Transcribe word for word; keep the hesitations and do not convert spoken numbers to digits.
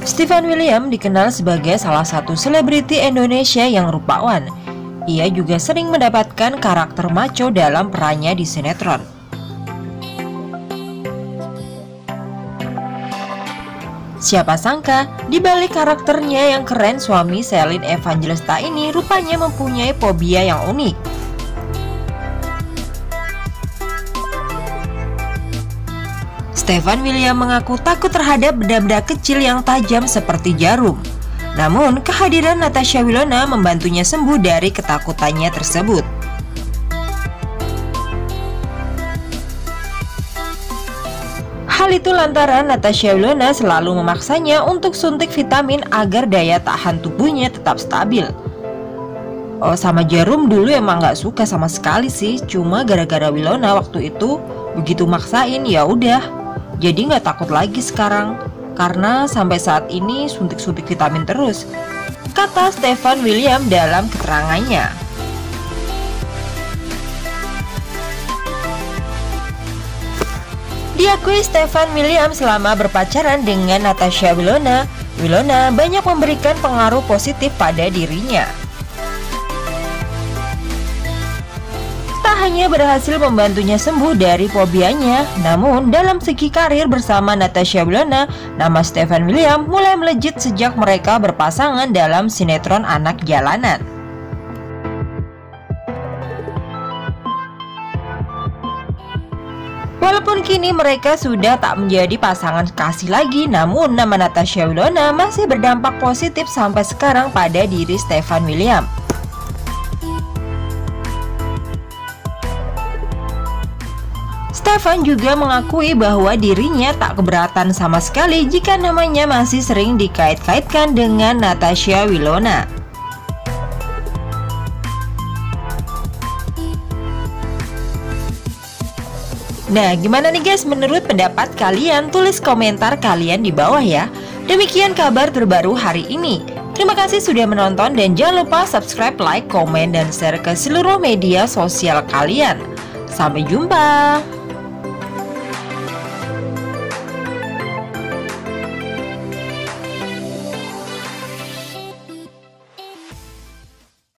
Stefan William dikenal sebagai salah satu selebriti Indonesia yang rupawan. Ia juga sering mendapatkan karakter macho dalam perannya di sinetron. Siapa sangka, di balik karakternya yang keren, suami Shelin Evangelista ini rupanya mempunyai fobia yang unik. Stefan William mengaku takut terhadap benda-benda kecil yang tajam seperti jarum. Namun, kehadiran Natasha Wilona membantunya sembuh dari ketakutannya tersebut. Hal itu lantaran Natasha Wilona selalu memaksanya untuk suntik vitamin agar daya tahan tubuhnya tetap stabil. Oh, sama jarum dulu emang gak suka sama sekali sih, cuma gara-gara Wilona waktu itu begitu maksain, ya udah. Jadi nggak takut lagi sekarang, karena sampai saat ini suntik-suntik vitamin terus, kata Stefan William dalam keterangannya. Diakui Stefan William selama berpacaran dengan Natasha Wilona, Wilona banyak memberikan pengaruh positif pada dirinya. Hanya berhasil membantunya sembuh dari fobianya, namun dalam segi karir bersama Natasha Wilona, nama Stefan William mulai melejit sejak mereka berpasangan dalam sinetron Anak Jalanan. Walaupun kini mereka sudah tak menjadi pasangan kasih lagi, namun nama Natasha Wilona masih berdampak positif sampai sekarang pada diri Stefan William. Stefan juga mengakui bahwa dirinya tak keberatan sama sekali jika namanya masih sering dikait-kaitkan dengan Natasha Wilona. Nah, gimana nih guys menurut pendapat kalian? Tulis komentar kalian di bawah ya. Demikian kabar terbaru hari ini. Terima kasih sudah menonton dan jangan lupa subscribe, like, komen, dan share ke seluruh media sosial kalian. Sampai jumpa.